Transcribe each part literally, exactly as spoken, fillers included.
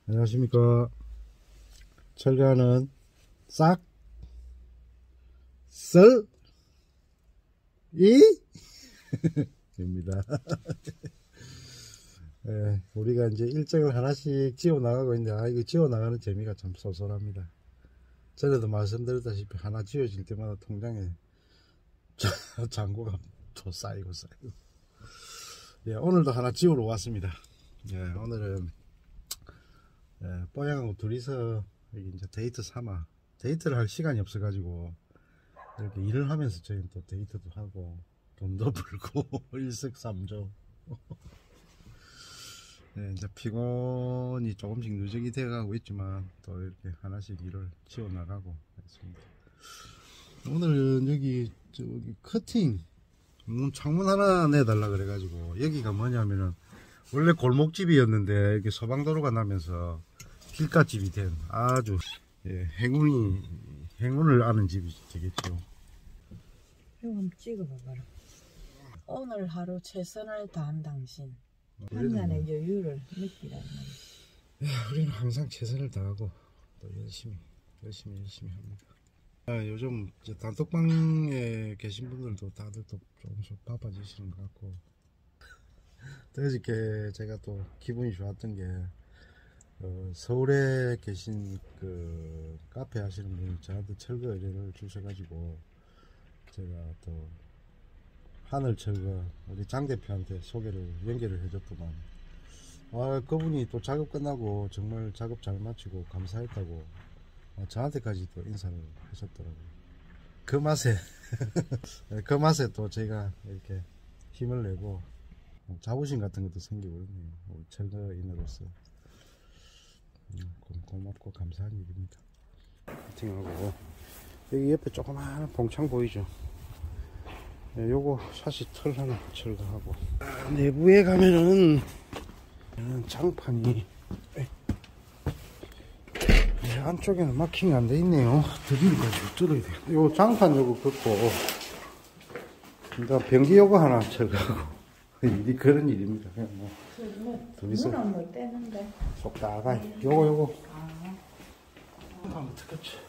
안녕하십니까. 철가는 싹, 썰, 이? 입니다. 예, 우리가 이제 일정을 하나씩 지어 나가고 있는데, 아, 이거 지어 나가는 재미가 참 쏠쏠합니다. 전에도 말씀드렸다시피 하나 지어질 때마다 통장에 잔고가 또 쌓이고 쌓이고. 예, 오늘도 하나 지으러 왔습니다. 예, 오늘은 예, 뽀양하고 둘이서 여기 이제 데이트 삼아 데이트를 할 시간이 없어가지고 이렇게 일을 하면서 저희는 또 데이트도 하고 돈도 벌고 일석삼조. 네, 이제 피곤이 조금씩 누적이 되어가고 있지만 또 이렇게 하나씩 일을 치워 나가고 있습니다. 오늘은 여기 저기 커팅 창문 하나 내달라 그래가지고, 여기가 뭐냐면은 원래 골목집이었는데 이렇게 서방도로가 나면서 길가집이 된 아주 예, 행운이 행운을 아는 집이 되겠죠. 한번 찍어봐봐라. 오늘 하루 최선을 다한 당신, 한간의 여유를 느끼라는 말이야. 예, 우리는 항상 최선을 다하고 또 열심히 열심히 열심히 합니다. 아, 요즘 이제 단톡방에 계신 분들도 다들 또 조금씩 바빠지시는 것 같고, 또 어저께 제가 또 기분이 좋았던 게 어, 서울에 계신 그 카페 하시는 분이 저한테 철거 의뢰를 주셔가지고 제가 또 하늘 철거 우리 장 대표한테 소개를 연결을 해줬더만, 아, 그분이 또 작업 끝나고 정말 작업 잘 마치고 감사했다고 저한테까지 또 인사를 하셨더라고요. 그 맛에 그 맛에 또 제가 이렇게 힘을 내고 자부심 같은 것도 생기고 그러네요. 우리 철거인으로서 고맙고 감사한 일입니다. 하고 여기 옆에 조그마한 봉창 보이죠? 네, 요거 사실 털 하나 철거하고, 아, 내부에 가면은 장판이 네, 안쪽에는 마킹이 안 돼 있네요. 드릴까지 뚫어야 돼. 요 장판 요거 긋고 일단 변기 요거 하나 철거하고 일이 그런 일입니다. 그냥 뭐 둘이서 뭐 떼는데 속다가 요거 요거 한번 뜯겠지.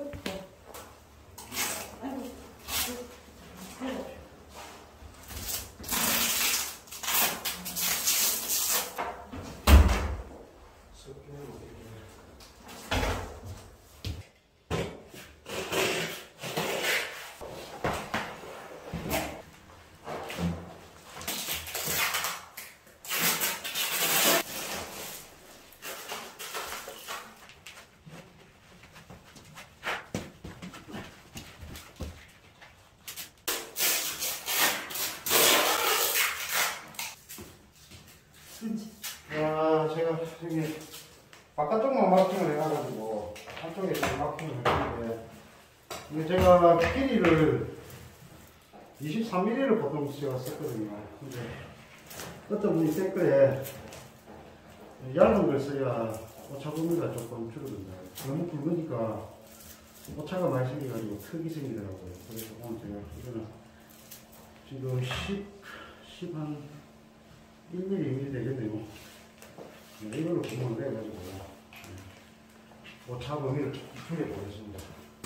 아, 제가 여기 바깥쪽만 마킹을 해가지고 한쪽에 마킹을 했는데, 이게 제가 길이를 이십삼 밀리미터를 보통 제가 썼거든요. 근데 어떤 분이 댓글에 얇은 걸 써야 오차 범위가 조금 줄어든다. 너무 굵으니까 오차가 많이 생겨가지고 턱이 생기더라고요. 그래서 오늘 제가 이거는 지금 십, 십 한 일 밀리미터, 이 밀리미터 되겠네요. 이걸로 구멍을 내가지고 오차 범위를 줄여보겠습니다.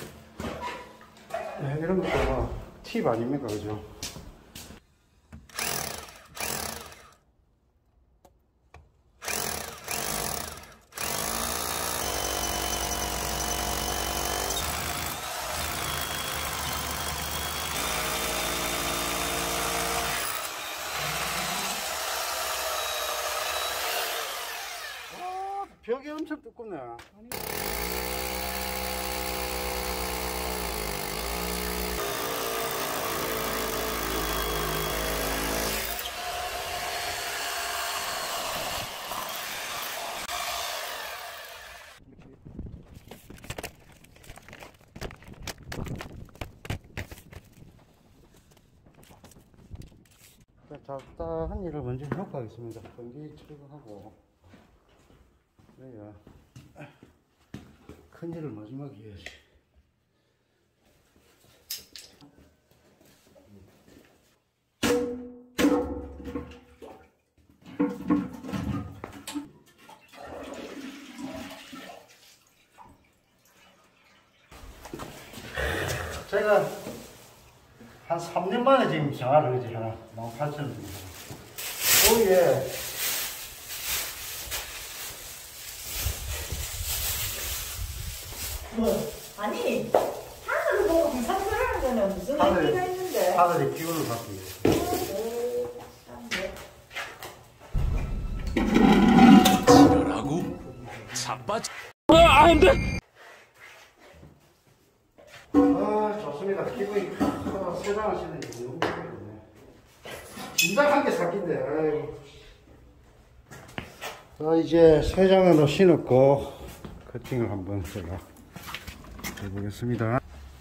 네, 이런 것도 팁 아닙니까, 그죠? 벽이 엄청 두껍네. 잡다한 일을 먼저 해놓고 하겠습니다. 전기 철거하고 그래야 큰 일을 마지막에 해야지. 제가 한 삼 년 만에 지금 생활을 이제 하나 만 팔천 원 줍니다. 오예. 뭐 아니 하늘을 보고 비상설하는 거는 무슨 하늘- 의미가 있는데? 하늘의 기운을 받기 위해서. 지랄하고 자빠져. 아, 안 돼! 아, 좋습니다. 기분이 크, 세상을 쉬는 게 너무 기분이네. 진작 한 개 샀긴데, 아이고. 자, 이제 세 장으로 신었고, 커팅을 한번 제가 해보겠습니다.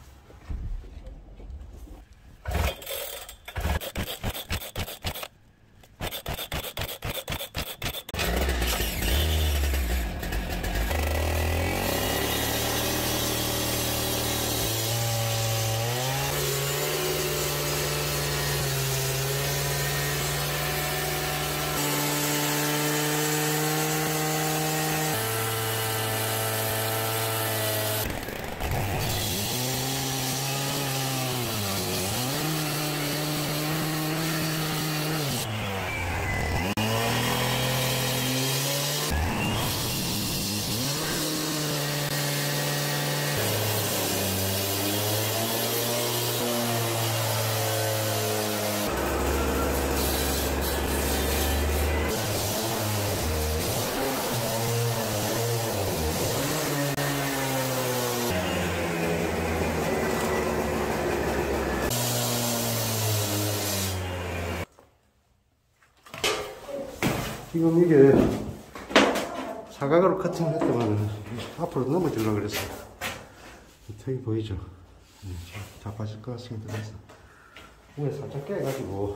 지금 이게 사각으로 커팅을 했더만 앞으로 넘어지려고 그랬어요. 턱이 보이죠? 다 빠질 것 같습니다. 그래서 위에 살짝 깨가지고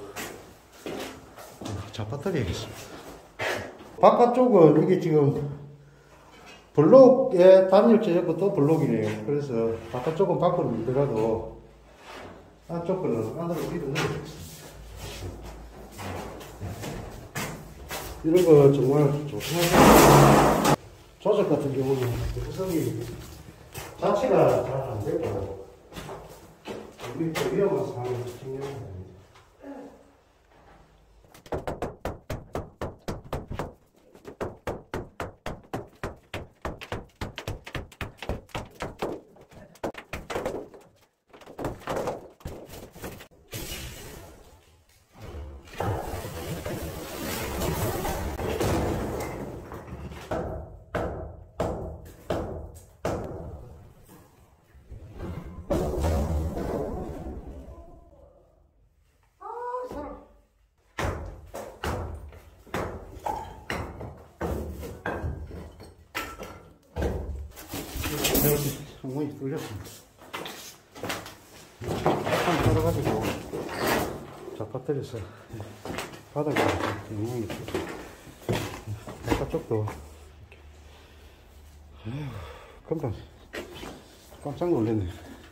잡아드려야겠습니다. 바깥쪽은 이게 지금 블록에 단열재 잡고 또 블록이네요. 그래서 바깥쪽은 밖으로 밀더라도 안쪽 거는 안으로 밀어 넣어야겠습니다. 이런 거 정말 조심하세요. 조작 같은 경우는 구성이 자체가 잘 안 되고, 우리 또 위험한 상황을 신경 써야 됩니다. 성공이 뚫렸습니다. 한 떨어가지고 잡아뜨려서 바닥에 영향이 있고, 바깥쪽도 이렇게. 금방 깜짝 놀랐네.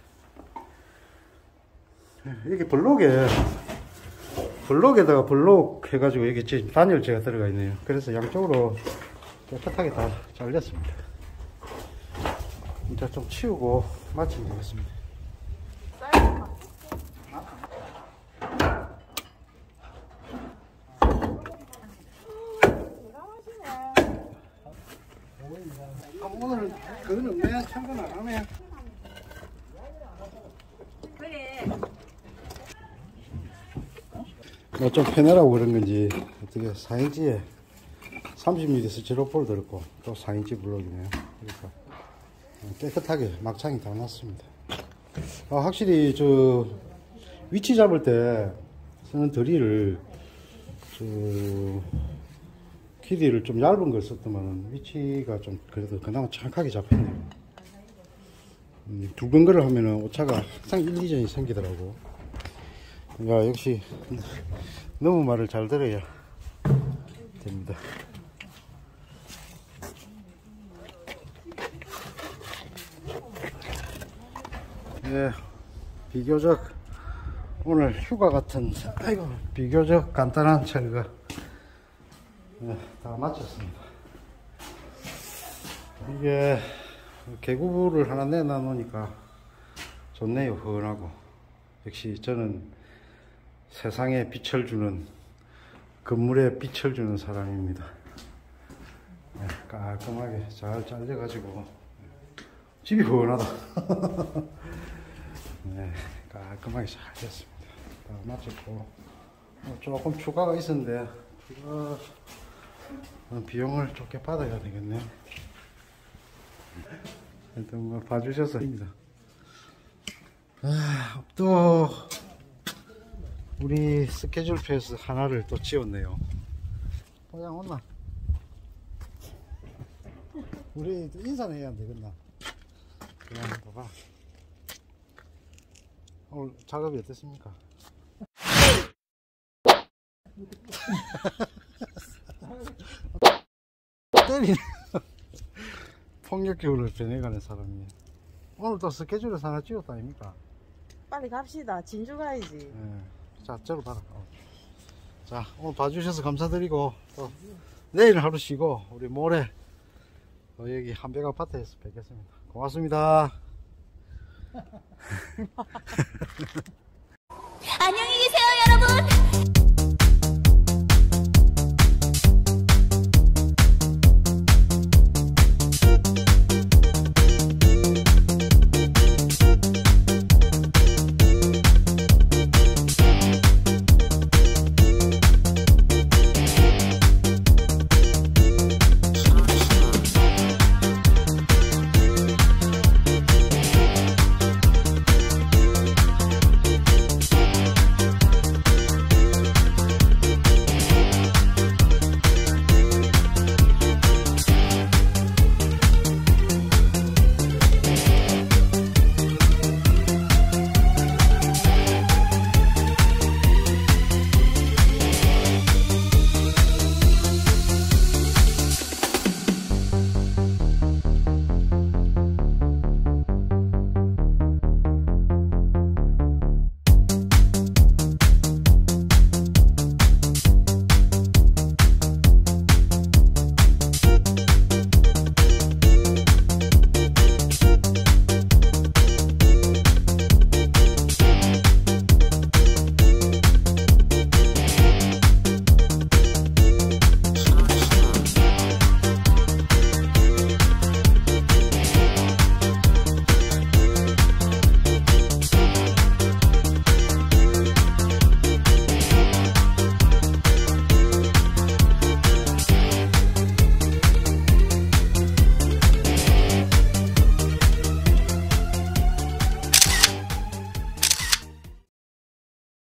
이게 블록에 블록에다가 블록 해가지고 이게 지금 단열재가 들어가 있네요. 그래서 양쪽으로 깨끗하게 다 잘렸습니다. 이제 좀 치우고 마치면 되겠습니다. 오늘 그거는 내 참관 안 하네. 그래. 뭐 좀 편하라고 그런 건지 어떻게 사 인치에 삼십 밀리미터 제로폴 들었고 또 사 인치 블록이네요. 그러니까 깨끗하게 막창이 다 났습니다. 아, 확실히 저 위치 잡을 때 쓰는 드릴을 저 길이를 좀 얇은 걸 썼더만 위치가 좀 그래도 그나마 정확하게 잡혔네요. 음, 두 번 걸을 하면은 오차가 항상 일, 이 전이 생기더라고. 야, 역시 너무 말을 잘 들어야 됩니다. 예, 비교적 오늘 휴가 같은, 아이고, 비교적 간단한 철거 예, 다 마쳤습니다. 이게 개구를 하나 내놔 놓으니까 좋네요. 허은하고. 역시 저는 세상에 빛을 주는, 건물에 빛을 주는 사람입니다. 네, 깔끔하게 잘 잘려가지고 집이 허은하다. 네, 깔끔하게 잘 됐습니다. 다 마쳤고 어, 조금 추가가 있었는데 추가 어, 비용을 좋게 받아야 되겠네요. 일단 뭐 봐주셔서 입니다. 아, 또 우리 스케줄표에서 하나를 또 지웠네요. 그냥 온나? 우리 인사는 해야 되겠나? 그냥 봐봐. 오늘 작업이 어땠습니까? 때리네. 폭력기운을 변해가는 사람이. 오늘 또 스케줄에서 하나 찍었다 아닙니까? 빨리 갑시다. 진주 가야지. 네. 자, 저로 봐라. 어. 자, 오늘 봐주셔서 감사드리고, 또 내일 하루 쉬고, 우리 모레 어, 여기 한백 아파트에서 뵙겠습니다. 고맙습니다.